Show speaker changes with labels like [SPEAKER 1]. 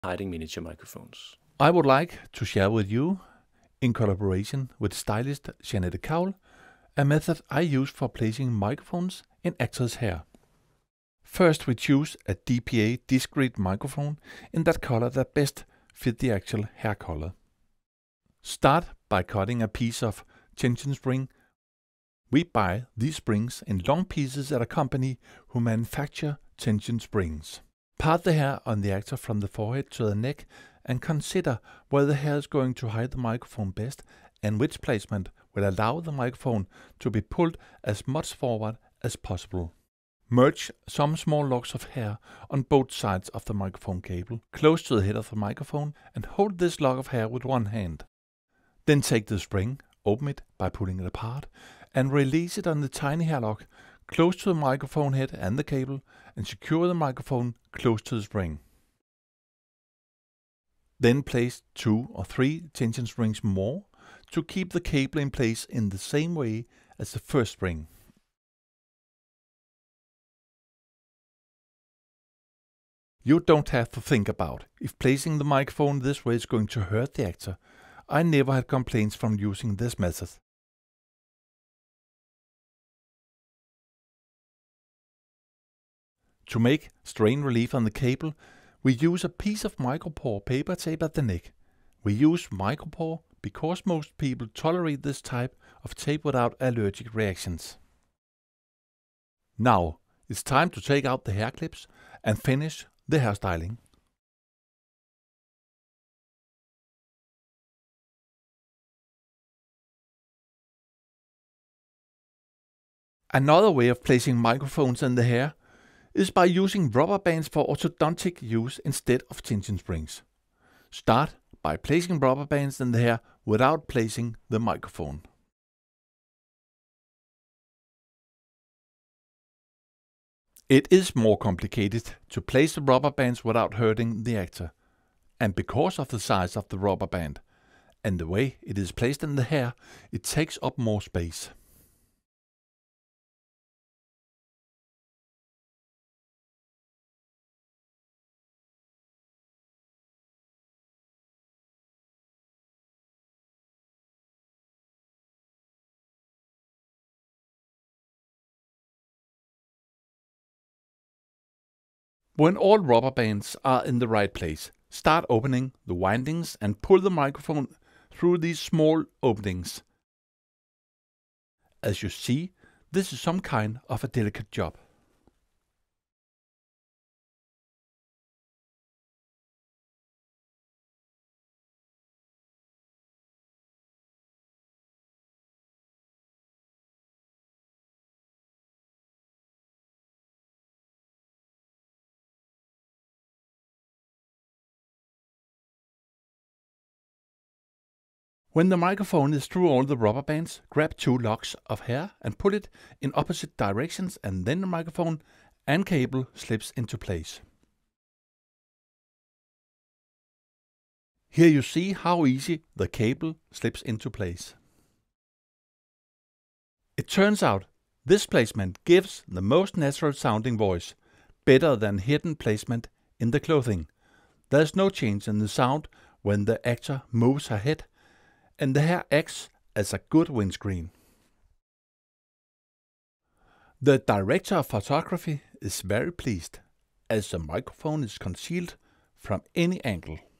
[SPEAKER 1] hiding miniature microphones.
[SPEAKER 2] I would like to share with you, in collaboration with Stylist Jeanet Keil, a method I use for placing microphones in actors' hair. First, we choose a DPA discrete microphone in that color that best fit the actual hair color. Start by cutting a piece of tension spring. We buy these springs in long pieces at a company who manufacture tension springs. Part the hair on the actor from the forehead to the neck and consider where the hair is going to hide the microphone best and which placement will allow the microphone to be pulled as much forward as possible. Merge some small locks of hair on both sides of the microphone cable, close to the head of the microphone, and hold this lock of hair with one hand. Then take the spring, open it by pulling it apart, and release it on the tiny hair lock close to the microphone head and the cable, and secure the microphone close to the spring. Then place 2 or 3 tension springs more to keep the cable in place in the same way as the first spring. You don't have to think about if placing the microphone this way is going to hurt the actor. I never had complaints from using this method. To make strain relief on the cable, we use a piece of micropore paper tape at the neck. We use micropore because most people tolerate this type of tape without allergic reactions. Now it's time to take out the hair clips and finish the hairstyling. Another way of placing microphones in the hair is by using rubber bands for orthodontic use instead of tension springs. Start by placing rubber bands in the hair without placing the microphone. It is more complicated to place the rubber bands without hurting the actor, and because of the size of the rubber band and the way it is placed in the hair, it takes up more space. When all rubber bands are in the right place, start opening the windings and pull the microphone through these small openings. As you see, this is some kind of a delicate job. When the microphone is through all the rubber bands, grab 2 locks of hair and pull it in opposite directions, and then the microphone and cable slips into place. Here you see how easy the cable slips into place. It turns out this placement gives the most natural sounding voice, better than hidden placement in the clothing. There's no change in the sound when the actor moves her head, and the hair acts as a good windscreen. The director of photography is very pleased, as the microphone is concealed from any angle.